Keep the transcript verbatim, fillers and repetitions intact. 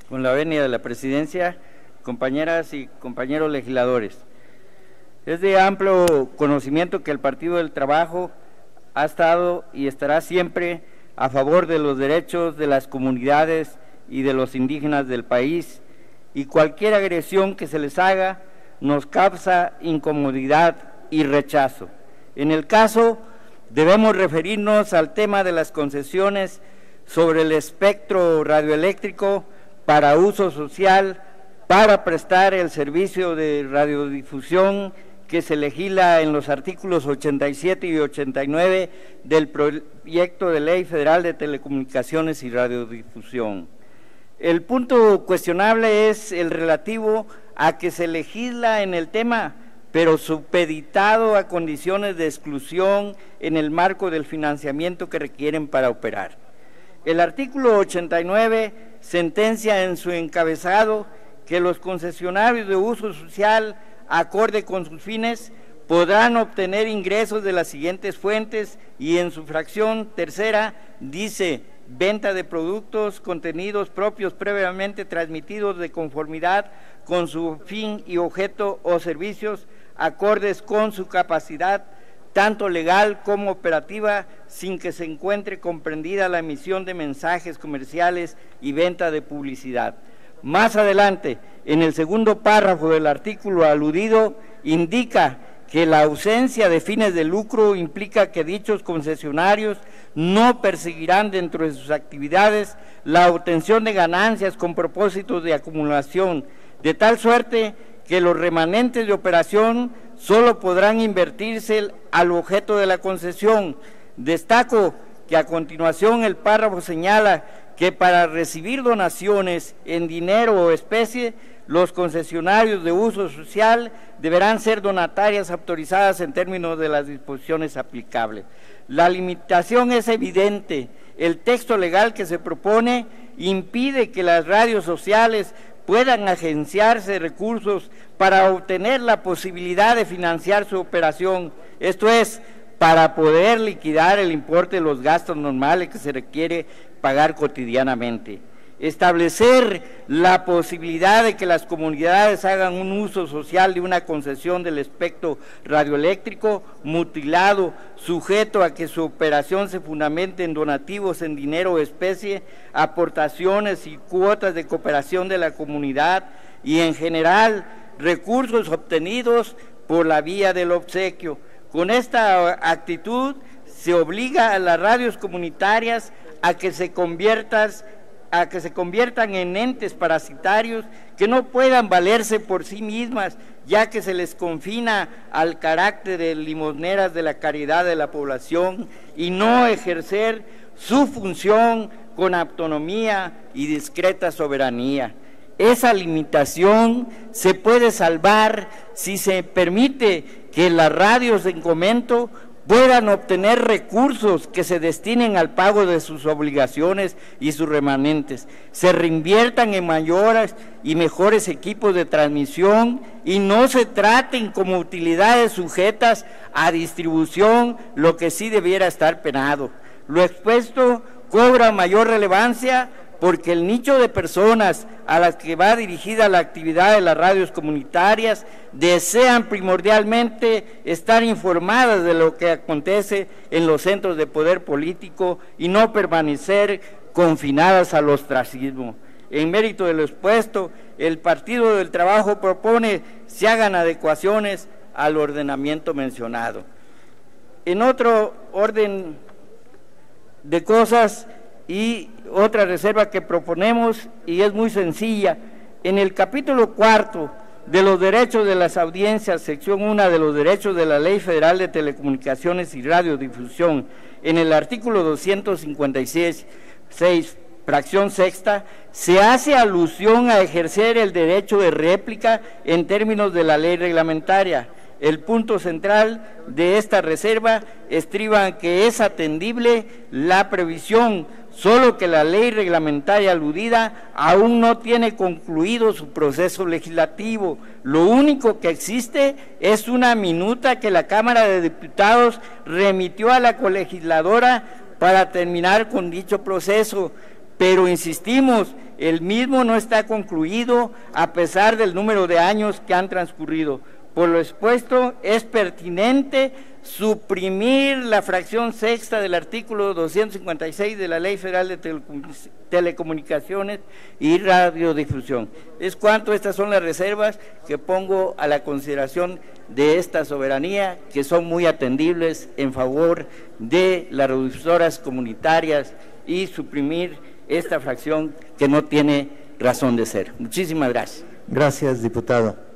con la venia de la presidencia, compañeras y compañeros legisladores. Es de amplio conocimiento que el Partido del Trabajo ha estado y estará siempre a favor de los derechos de las comunidades y de los indígenas del país, y cualquier agresión que se les haga nos causa incomodidad y rechazo. En el caso, debemos referirnos al tema de las concesiones sobre el espectro radioeléctrico para uso social, para prestar el servicio de radiodifusión que se legisla en los artículos ochenta y siete y ochenta y nueve del proyecto de ley federal de telecomunicaciones y radiodifusión. El punto cuestionable es el relativo a que se legisla en el tema, pero supeditado a condiciones de exclusión en el marco del financiamiento que requieren para operar. El artículo ochenta y nueve sentencia en su encabezado que los concesionarios de uso social, acorde con sus fines, podrán obtener ingresos de las siguientes fuentes, y en su fracción tercera dice: venta de productos, contenidos propios previamente transmitidos de conformidad con su fin y objeto, o servicios acordes con su capacidad, tanto legal como operativa, sin que se encuentre comprendida la emisión de mensajes comerciales y venta de publicidad. Más adelante, en el segundo párrafo del artículo aludido, indica que la ausencia de fines de lucro implica que dichos concesionarios no perseguirán dentro de sus actividades la obtención de ganancias con propósitos de acumulación, de tal suerte que los remanentes de operación solo podrán invertirse al objeto de la concesión. Destaco que a continuación el párrafo señala que para recibir donaciones en dinero o especie, los concesionarios de uso social deberán ser donatarias autorizadas en términos de las disposiciones aplicables. La limitación es evidente. El texto legal que se propone impide que las radios sociales puedan agenciarse recursos para obtener la posibilidad de financiar su operación, esto es, para poder liquidar el importe de los gastos normales que se requiere pagar cotidianamente. Establecer la posibilidad de que las comunidades hagan un uso social de una concesión del espectro radioeléctrico mutilado, sujeto a que su operación se fundamente en donativos en dinero o especie, aportaciones y cuotas de cooperación de la comunidad, y en general recursos obtenidos por la vía del obsequio. Con esta actitud se obliga a las radios comunitarias a que se conviertan a que se conviertan en entes parasitarios que no puedan valerse por sí mismas, ya que se les confina al carácter de limosneras de la caridad de la población y no ejercer su función con autonomía y discreta soberanía. Esa limitación se puede salvar si se permite que las radios en comento puedan obtener recursos que se destinen al pago de sus obligaciones y sus remanentes, se reinviertan en mayores y mejores equipos de transmisión y no se traten como utilidades sujetas a distribución, lo que sí debiera estar penado. Lo expuesto cobra mayor relevancia porque el nicho de personas a las que va dirigida la actividad de las radios comunitarias desean primordialmente estar informadas de lo que acontece en los centros de poder político y no permanecer confinadas al ostracismo. En mérito de lo expuesto, el Partido del Trabajo propone se hagan adecuaciones al ordenamiento mencionado. En otro orden de cosas, y otra reserva que proponemos, y es muy sencilla, en el capítulo cuarto de los derechos de las audiencias, sección uno de los derechos de la Ley Federal de Telecomunicaciones y Radiodifusión, en el artículo doscientos cincuenta y seis, fracción sexta, se hace alusión a ejercer el derecho de réplica en términos de la ley reglamentaria. El punto central de esta reserva estriba en que es atendible la previsión, solo que la ley reglamentaria aludida aún no tiene concluido su proceso legislativo. Lo único que existe es una minuta que la Cámara de Diputados remitió a la colegisladora para terminar con dicho proceso, pero insistimos, el mismo no está concluido a pesar del número de años que han transcurrido. Por lo expuesto, es pertinente suprimir la fracción sexta del artículo doscientos cincuenta y seis de la Ley Federal de Telecomunicaciones y Radiodifusión. Es cuanto, estas son las reservas que pongo a la consideración de esta soberanía, que son muy atendibles en favor de las radiodifusoras comunitarias, y suprimir esta fracción que no tiene razón de ser. Muchísimas gracias. Gracias, diputado.